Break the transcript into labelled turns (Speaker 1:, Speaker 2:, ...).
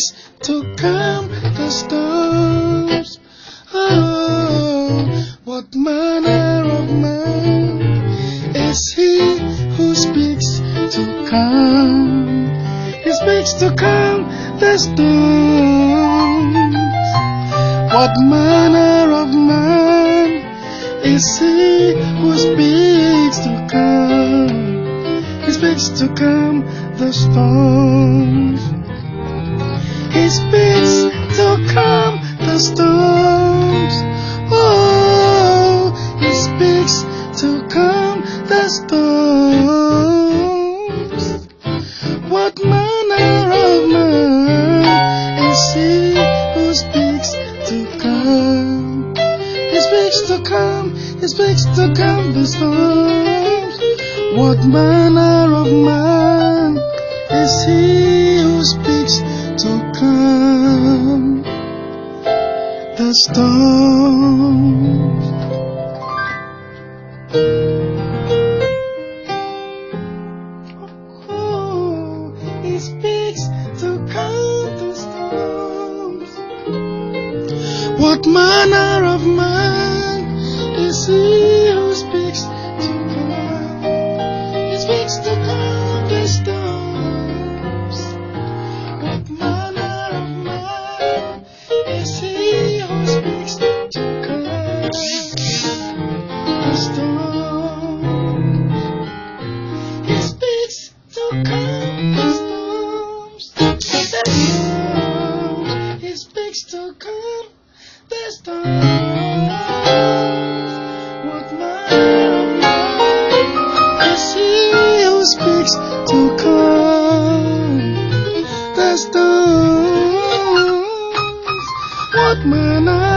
Speaker 1: speaks to calm the storms. Oh, what manner of man is he who speaks to calm? He speaks to calm the storms. What manner of man is he who speaks to calm? He speaks to calm the storms. He speaks to calm the storms. Oh, he speaks to calm the storms. What manner of man is he who speaks to calm? He speaks to calm, he speaks to calm the storms. What manner of man is he who speaks to calm the storms? Oh, he speaks to calm the storms. What manner of man is he who speaks to calm? He speaks to calm the storms. What manner of man is he who speaks to calm the storms? He speaks to calm the storms. He speaks to calm the storms. What manner of man is he who speaks to calm the storms? What manner